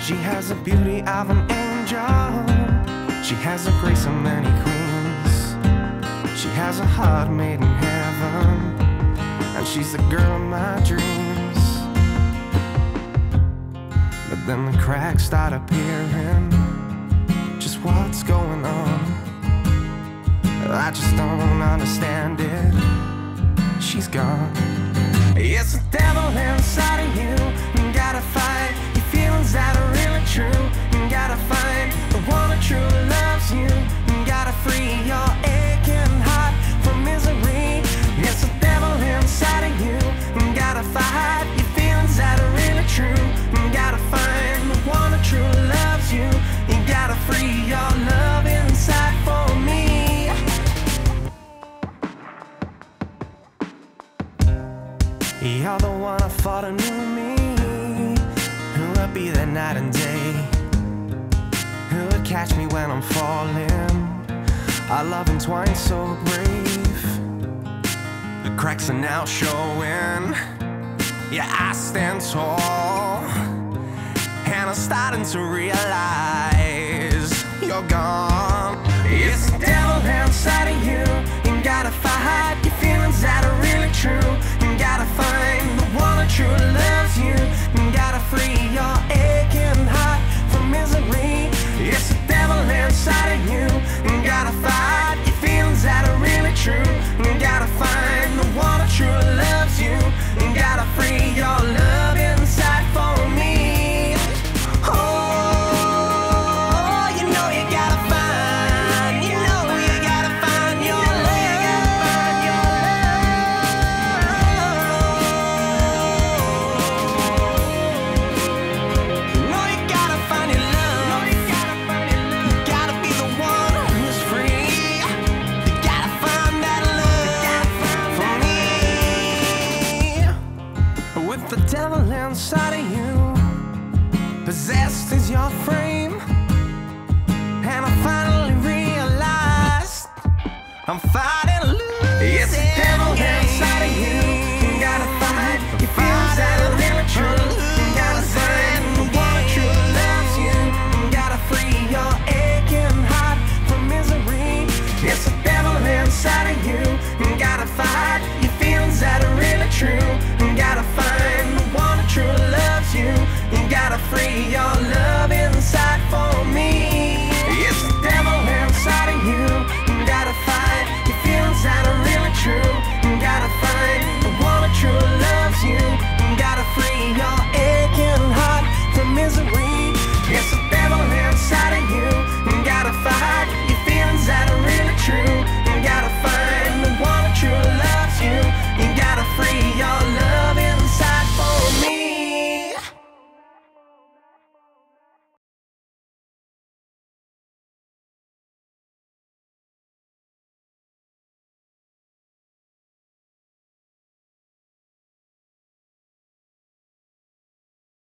She has the beauty of an angel. She has the grace of many queens. She has a heart made in heaven, and she's the girl of my dreams. But then the cracks start appearing. Just what's going on? I just don't understand it. She's gone. It's the devil inside of you. You gotta fight your feelings that are really true. You gotta find the one that truly loves you. You gotta free your aching heart from misery. It's the devil inside of you. You gotta fight your feelings that are really true. You gotta find the one that truly loves you. You gotta free your love inside for me. You're the one I thought I knew me, who would be there night and day, who would catch me when I'm falling. Our love entwined so brave. The cracks are now showing. Yeah, I stand tall, and I'm starting to realize you're gone. It's the devil inside of you. You gotta fight your feelings that are really true. You gotta find the one that truly loves you. You gotta free your aching heart from misery. It's the devil inside of you. You gotta fight your feelings that are really true. You gotta find the one that truly loves you. You gotta free your love inside for me. The devil inside of you, possessed is your frame, and I finally realized I'm fighting.